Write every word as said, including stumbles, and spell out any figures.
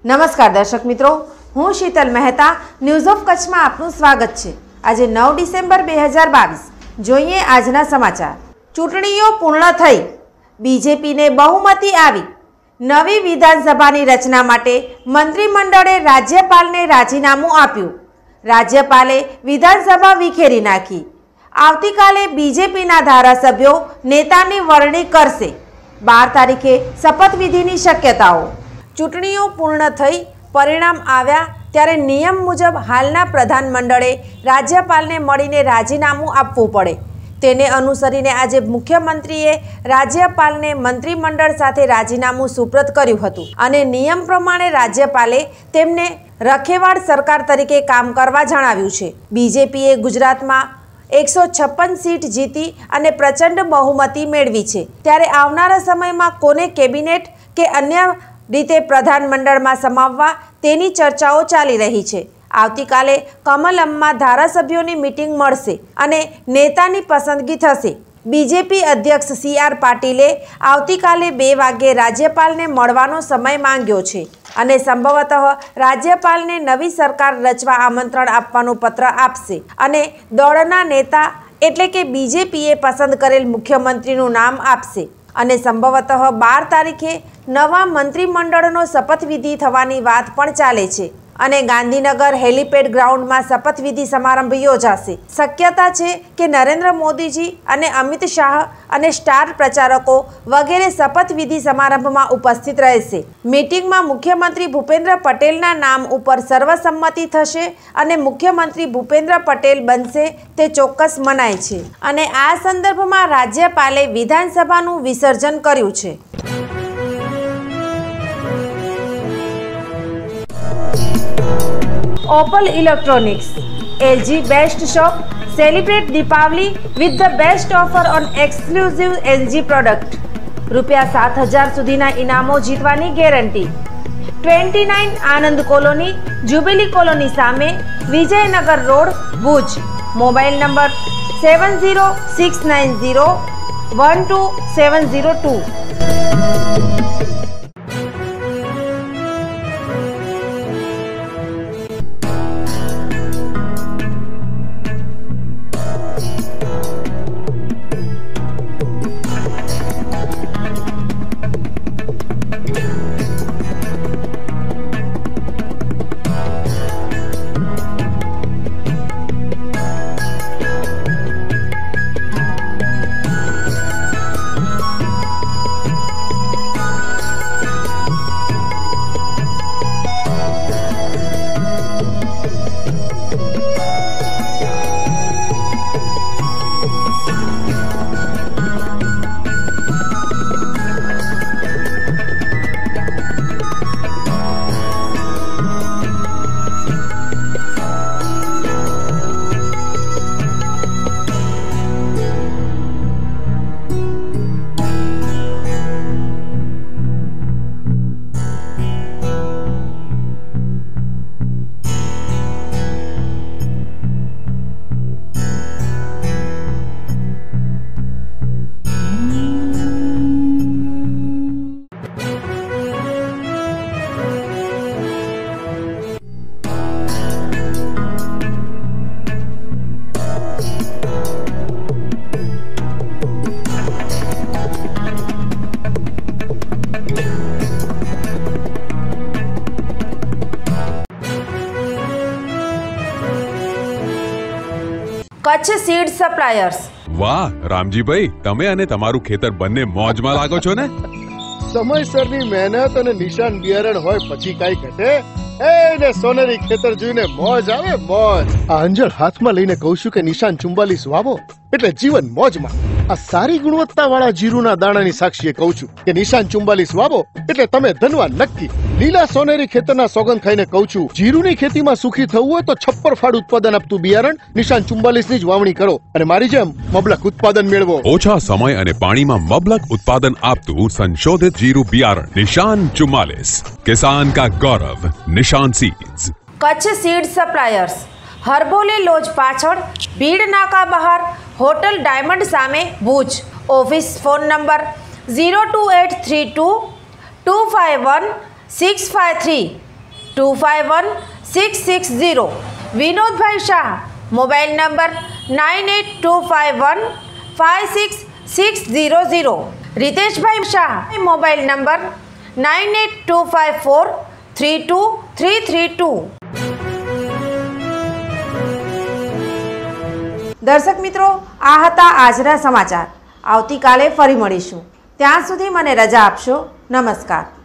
नमस्कार दर्शक मित्रों, हूँ शीतल मेहता न्यूज ऑफ कच्छ में आपનું સ્વાગત છે। આજે નવ ડિસેમ્બર બે હજાર બાવીસ। જોઈએ આજના સમાચાર। ચૂંટણીઓ પૂર્ણ થઈ, બીજેપીને બહુમતી આવી। નવી વિધાનસભાની રચના માટે મંત્રીમંડળે રાજ્યપાલને રાજીનામું આપ્યું। રાજ્યપાલે વિધાનસભા વિખેરી નાખી। આવતીકાલે બીજેપીના ધારાસભ્યો નેતાની વરણી કરશે। બાર તારીખે શપથવિધિની શક્યતાઓ। ચૂંટણીઓ પૂર્ણ થઈ, પરિણામ આવ્યા ત્યારે નિયમ મુજબ હાલના પ્રધાનમંડળે રાજ્યપાલને મળીને રાજીનામું આપવું પડે। તેને અનુસરીને આજે મુખ્યમંત્રીએ રાજ્યપાલને મંત્રીમંડળ સાથે રાજીનામું સુપ્રત કર્યું હતું અને નિયમ પ્રમાણે રાજ્યપાલે તેમને રખેવાળ સરકાર તરીકે કામ કરવા જણાવ્યું છે। બીજેપીએ ગુજરાતમાં એકસો છપ્પન સીટ જીતી અને પ્રચંડ બહુમતી મેળવી છે, ત્યારે આવનારા સમયમાં કોને કેબિનેટ કે અન્ય રીતે પ્રધાનમંડળમાં સમાવવા તેની ચર્ચાઓ ચાલી રહી છે। આવતીકાલે કમલમમાં ધારાસભ્યોની મીટિંગ મળશે અને નેતાની પસંદગી થશે। બીજેપી અધ્યક્ષ સી આર પાટીલે આવતીકાલે બે વાગ્યે રાજ્યપાલને મળવાનો સમય માંગ્યો છે અને સંભવતઃ રાજ્યપાલને નવી સરકાર રચવા આમંત્રણ આપવાનો પત્ર આપશે અને દળના નેતા એટલે કે બીજેપીએ પસંદ કરેલ મુખ્યમંત્રીનું નામ આપશે અને સંભવતઃ બાર તારીખે નવા મંત્રીમંડળનો શપથવિધિ થવાની વાત પણ ચાલે છે અને ગાંધીનગર હેલીપેડ ગ્રાઉન્ડમાં શપથવિધિ સમારંભ યોજાશે। શક્યતા છે કે નરેન્દ્ર મોદીજી અને અમિત શાહ અને સ્ટાર પ્રચારકો વગેરે શપથવિધિ સમારંભમાં ઉપસ્થિત રહેશે। મીટિંગમાં મુખ્યમંત્રી ભૂપેન્દ્ર પટેલના નામ ઉપર સર્વસંમતિ થશે અને મુખ્યમંત્રી ભૂપેન્દ્ર પટેલ બનશે તે ચોક્કસ મનાય છે અને આ સંદર્ભમાં રાજ્યપાલે વિધાનસભાનું વિસર્જન કર્યું છે। Opal Electronics, L G Best Shop, celebrate Deepavali with the best offer on exclusive L G product. રૂપિયા સાત હજાર સુધીના ઇનામો જીતવાની ગેરંટી। Twenty nine Anand colony, jubilee colony સામે, Vijaynagar road, Bhuj. Mobile number seven zero six nine zero one two seven zero two. Kutch seed suppliers. વાહ રામજી ભાઈ, તમે અને તમારું ખેતર બંને મોજમાં લાગો છો ને? સમયસરની મહેનત અને નિશાન બિયારણ હોય પછી કઈ ઘટે? એને સોનેરી ખેતર જોઈને મોજ આવે, મોજ। આ અંજળ હાથમાં લઈને કહું છું કે નિશાન ચુમ્બાલીસ વાવો એટલે જીવન મોજમાં। આ સારી ગુણવત્તા વાળા જીરુના દાણાની સાક્ષીએ કહું છું કે નિશાન ચુમ્બાલીસ વાવો એટલે તમે ધનવાન નક્કી। લીલા સોનેરી ખેતરના સોગંદ ખાઈને કહું છું, જીરુની ખેતીમાં સુખી થવું હોય તો છપ્પર ફાડ ઉત્પાદન આપતું બિયારણ નિશાન ચુમ્બાલીસ ની જ વાવણી કરો અને મારી જેમ મબલક ઉત્પાદન મેળવો। ઓછા સમય અને પાણીમાં મબલક ઉત્પાદન આપતું સંશોધિત જીરું બિયારણ નિશાન ચુમ્માલીસ, કિસાન કા ગૌરવ, Nishan seeds. Kutch seed suppliers, Harboli lodge पाछड़, भीड़ नाका बहार, होटल डायमंड सामे, Bhuj. Office phone number zero two eight three two two five one six five three two five one six six zero. વિનોદભાઈ Shah mobile number nine eight two five one five six six zero zero. રીતેશભાઈ Shah mobile number nine eight two five four three two three three two. દર્શક મિત્રો, આ હતા આજના સમાચાર. આવતીકાલે ફરી મળીશું. ત્યાં સુધી મને રજા આપશો. નમસ્કાર.